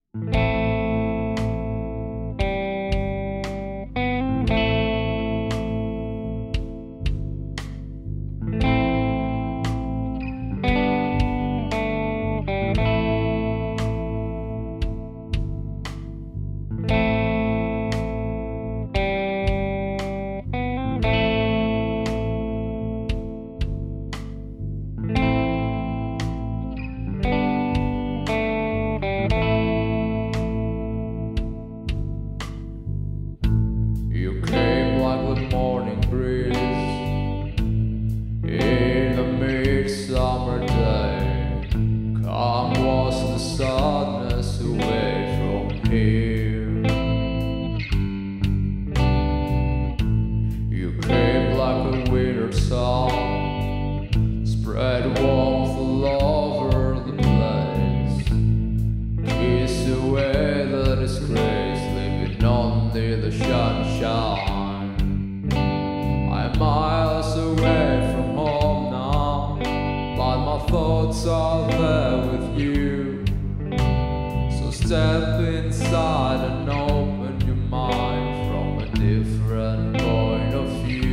You came like the morning breeze in a midsummer day. Come wash the sadness away from here. You came like a winter sun, spread warmth all over the place. Kiss away the disgrace, living under the sunshine. I'm miles away from home now, but my thoughts are there with you. So step inside and open your mind from a different point of view.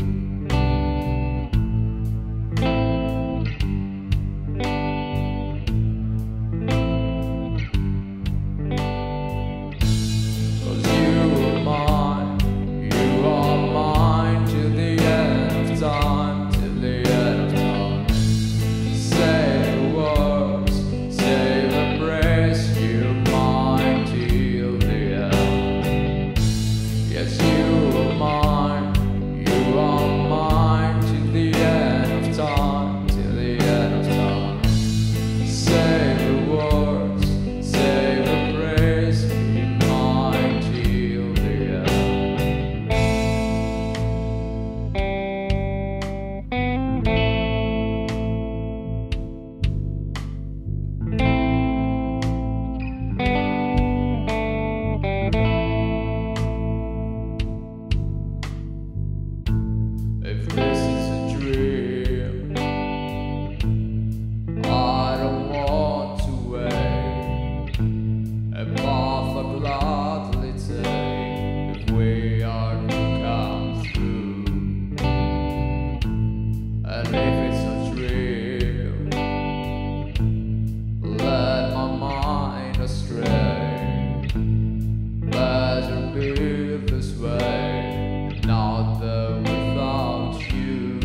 If this is a dream, I don't want to wait. A path I'll gladly take if we are to come through. And if it's a dream, let my mind astray. Better be this way, not the without you.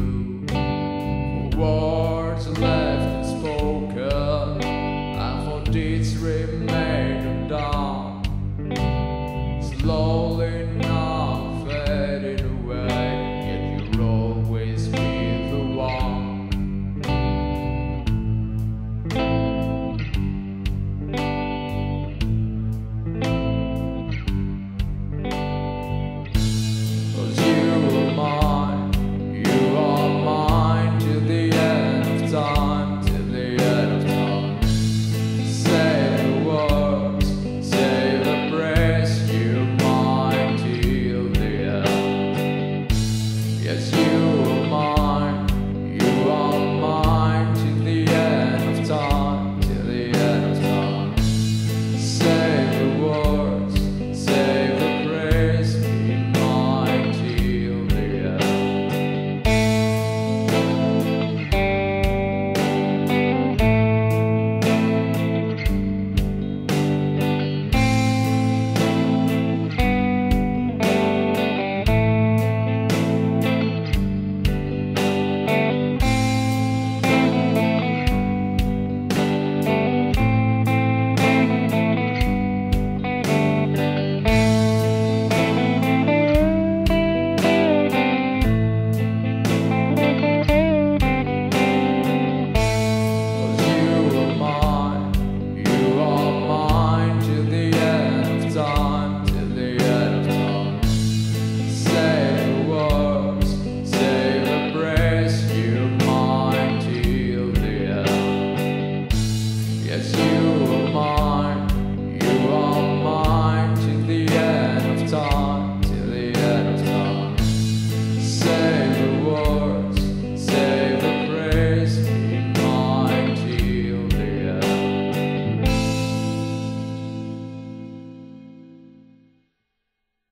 For words left unspoken, and for deeds remain undone.